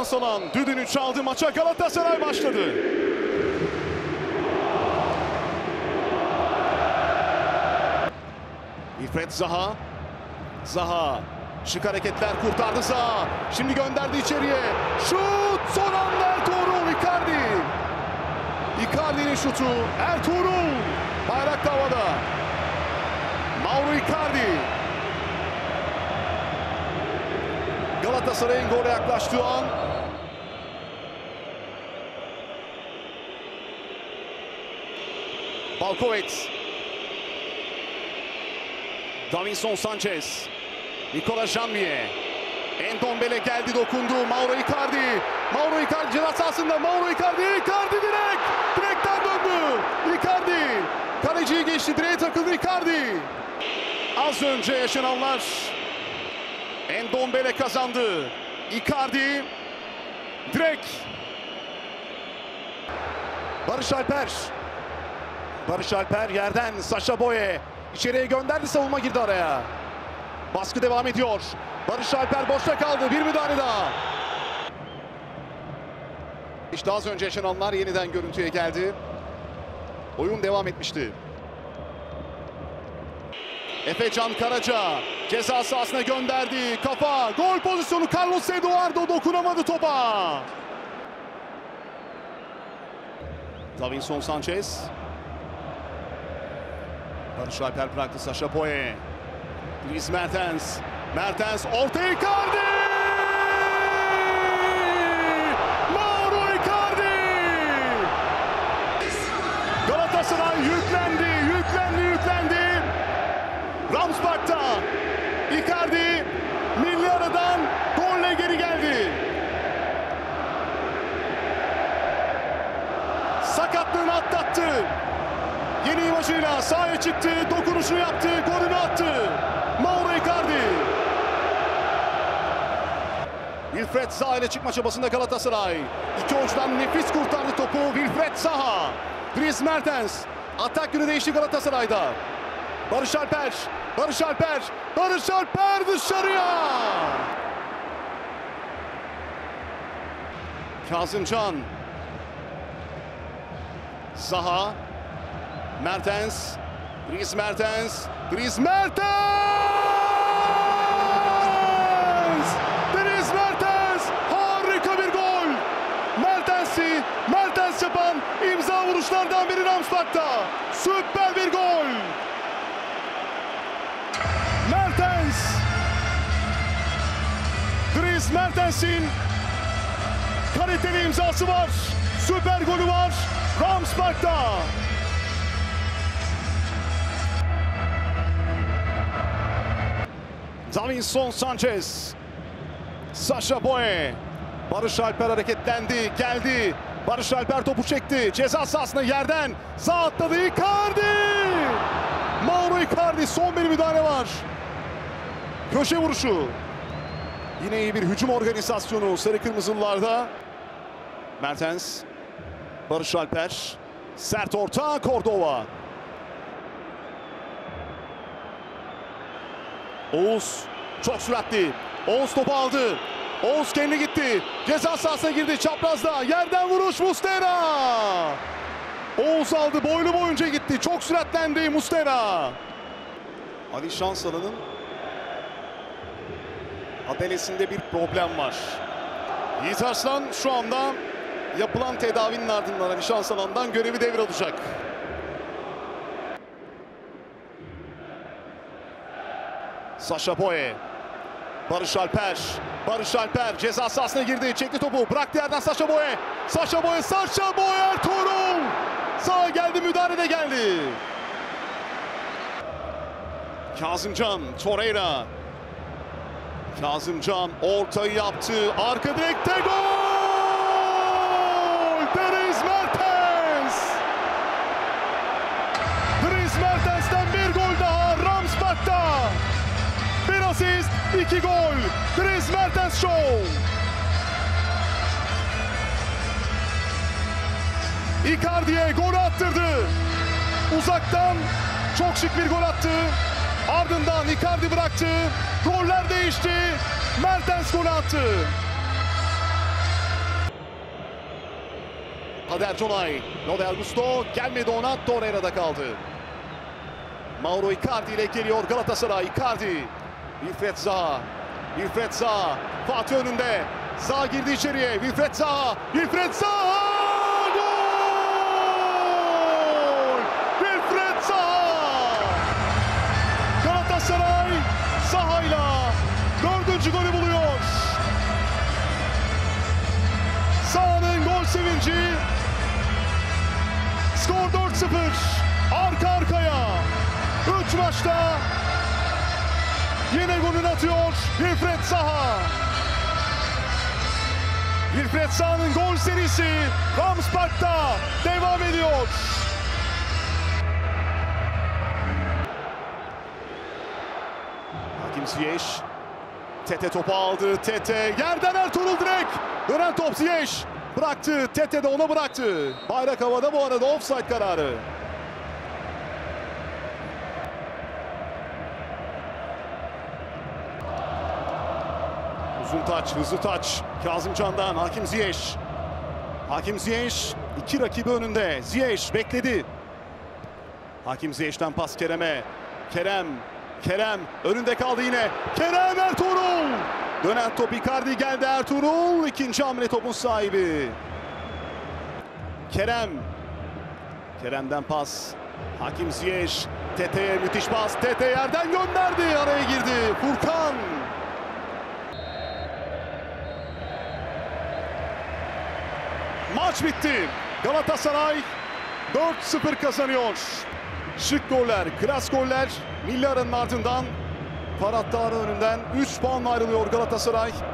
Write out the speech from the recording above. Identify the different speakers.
Speaker 1: Şansalan düdüğünü çaldı, maça Galatasaray başladı. Wilfried Zaha. Zaha. Şık hareketler kurtardı Zaha. Şimdi gönderdi içeriye. Şut! Son anda Ertuğrul Icardi. Icardi'nin şutu. Ertuğrul. Bayrak havada. Mauro Icardi. Galatasaray'ın gole yaklaştığı an. Balkovic. Davinson Sanchez. Nicolas Janvier. Endombele geldi, dokundu. Mauro Icardi. Mauro Icardi ceza sahasında. Mauro Icardi. Icardi direkt. Direkten döndü. Icardi. Kaleciyi geçti. Direğe takıldı Icardi. Az önce yaşananlar. Endombele kazandı. Icardi. Direkt. Barış Alper. Barış Alper yerden Sacha Boey. İçeriye gönderdi, savunma girdi araya. Baskı devam ediyor. Barış Alper boşta kaldı. Bir müdahale daha. İşte az önce yaşananlar yeniden görüntüye geldi. Oyun devam etmişti. Efecan Karaca ceza sahasına gönderdi. Kafa, gol pozisyonu. Carlos Eduardo dokunamadı topa. Davinson Sanchez. Barış Alper bıraktı Sacha Boey. Dries Mertens. Mertens ortaya Icardi! Mauro Icardi! Galatasaray yüklendi. Ramsbach'ta Icardi milli aradan golle geri geldi. Sakatlığını atlattı. Yeni imajıyla sahaya çıktı, dokunuşunu yaptı, golünü attı. Mauro Icardi. Wilfried Zaha ile çıkma çabasında Galatasaray. İki oyuncudan nefis kurtardı topu Wilfried Zaha. Dries Mertens. Atak yönü değişti Galatasaray'da. Barış Alper dışarıya. Kazımcan. Zaha. Mertens. Dries Mertens. Harika bir gol. Mertens yapan imza vuruşlardan biri Ramsbach'ta. Süper bir gol. Dries Mertens'in kaliteli imzası var. Süper golü var Ramsbach'ta. Davinson Sanchez. Sacha Boey. Barış Alper hareketlendi, geldi. Barış Alper topu çekti. Ceza sahasına yerden Zaha atladı. Icardi! Mauro Icardi, son bir müdahale var. Köşe vuruşu. Yine iyi bir hücum organizasyonu sarı kırmızılılarda. Mertens. Barış Alper. Sert orta, Cordova. Oğuz çok süratli. Oğuz topu aldı. Oğuz kendi gitti. Ceza sahasına girdi. Çaprazda. Yerden vuruş Muslera. Oğuz aldı. Boylu boyunca gitti. Çok süratlendi Muslera. Ali Şansalan'ın adalesinde bir problem var. Yiğit Arslan şu anda yapılan tedavinin ardından Ali Şansalan'dan görevi devralacak. Sacha Boey. Barış Alper ceza sahasına girdi. Çekti topu. Bıraktı yerden Sacha Boey. Ertuğrul. Sağa geldi, müdahale de geldi. Kazımcan, Torreira. Kazımcan ortayı yaptı. Arka direkte gol! Dries Mertens'ten bir gol daha Ramsbach'ta. Bir asist, 2 gol. Dries Mertens Show. Icardi'ye gol attırdı. Uzaktan çok şık bir gol attı. Ardından Icardi bıraktı. Roller değişti. Mertens gol attı. Kader Conay. Loder Gusto gelmedi ona. Torreira'da kaldı. Mauro Icardi ile geliyor Galatasaray. Icardi. Wilfried Zaha. Wilfried Zaha. Fatih önünde. Zaha girdi içeriye. Wilfried Zaha. Wilfried Zaha. Gol! Wilfried Zaha. Galatasaray Zaha'yla 4. golü buluyor. Zaha'nın gol sevinci. Skor 4-0. Arka arkaya. 3 maçta yine golünü atıyor Wilfried Zaha. Wilfried Zaha'nın gol serisi Rams Park'ta devam ediyor. Hakim Ziyech. Tete topu aldı. Tete yerden Ertuğrul direkt. Dönen top Ziyech. Bıraktı. Tete de ona bıraktı. Bayrak havada, bu arada offside kararı. Uzun taç, hızlı taç. Kazımcan'dan Hakim Ziyech. Hakim Ziyech 2 rakibi önünde. Ziyech bekledi. Hakim Ziyech'ten pas Kerem'e. Kerem önünde kaldı yine. Kerem, Ertuğrul. Dönen top Icardi geldi, Ertuğrul. İkinci hamle topun sahibi. Kerem'den pas. Hakim Ziyech. Tete'ye müthiş pas. Tete yerden gönderdi. Araya girdi Furkan. Maç bitti. Galatasaray 4-0 kazanıyor. Şık goller, klas goller. Milli aranın ardından taraftarın önünden 3 puanla ayrılıyor Galatasaray.